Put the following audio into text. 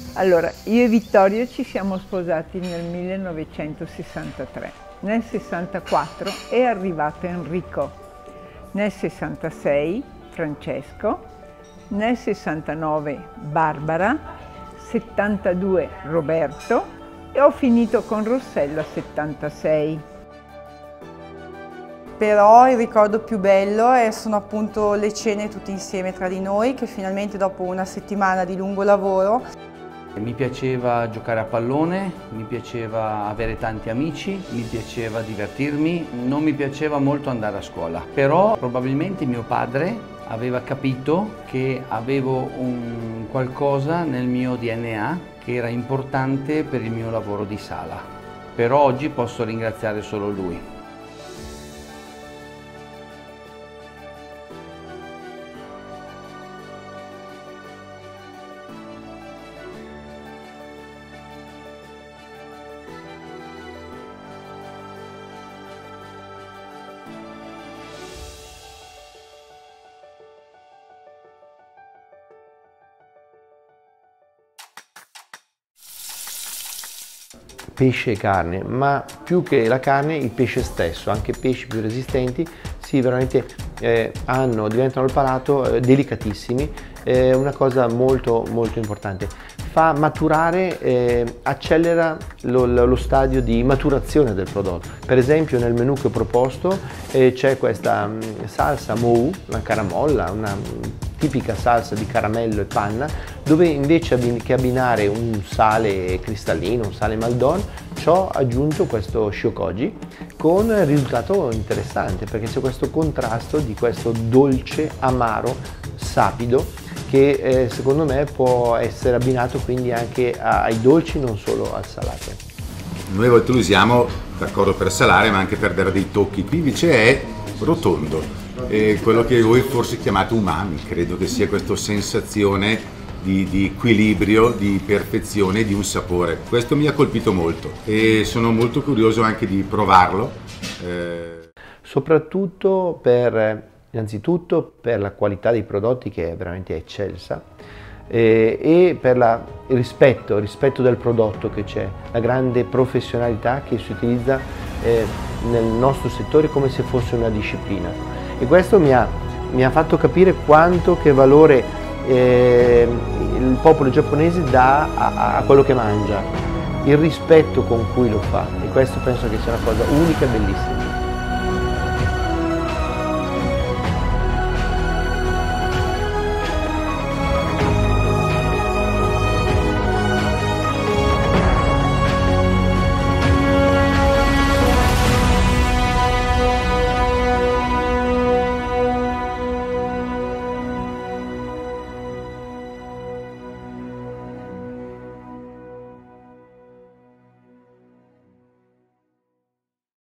Allora, io e Vittorio ci siamo sposati nel 1963. Nel 64 è arrivato Enrico, nel 66 Francesco, nel 69 Barbara, 72 Roberto e ho finito con Rossella 76. Però il ricordo più bello sono appunto le cene tutti insieme tra di noi, che finalmente dopo una settimana di lungo lavoro. Mi piaceva giocare a pallone, mi piaceva avere tanti amici, mi piaceva divertirmi, non mi piaceva molto andare a scuola. Però probabilmente mio padre aveva capito che avevo un qualcosa nel mio DNA che era importante per il mio lavoro di sala. Però oggi posso ringraziare solo lui. Pesce e carne, ma più che la carne il pesce stesso, anche pesci più resistenti, sì, veramente diventano al palato delicatissimi, una cosa molto importante. Fa maturare, accelera lo stadio di maturazione del prodotto. Per esempio nel menù che ho proposto c'è questa salsa mou, una caramolla, una tipica salsa di caramello e panna, dove invece che abbinare un sale cristallino, un sale maldon, ci ho aggiunto questo shiokogi con risultato interessante, perché c'è questo contrasto di questo dolce amaro sapido che secondo me può essere abbinato quindi anche ai dolci, non solo al salato. Noi a volte lo usiamo, d'accordo, per salare ma anche per dare dei tocchi. Qui invece è rotondo, quello che voi forse chiamate umami. Credo che sia questa sensazione di equilibrio, di perfezione, di un sapore. Questo mi ha colpito molto e sono molto curioso anche di provarlo. Soprattutto innanzitutto per la qualità dei prodotti, che è veramente eccelsa, e per il rispetto del prodotto che c'è, la grande professionalità che si utilizza nel nostro settore come se fosse una disciplina. E questo mi ha fatto capire che valore il popolo giapponese dà a quello che mangia, il rispetto con cui lo fa, e questo penso che sia una cosa unica e bellissima.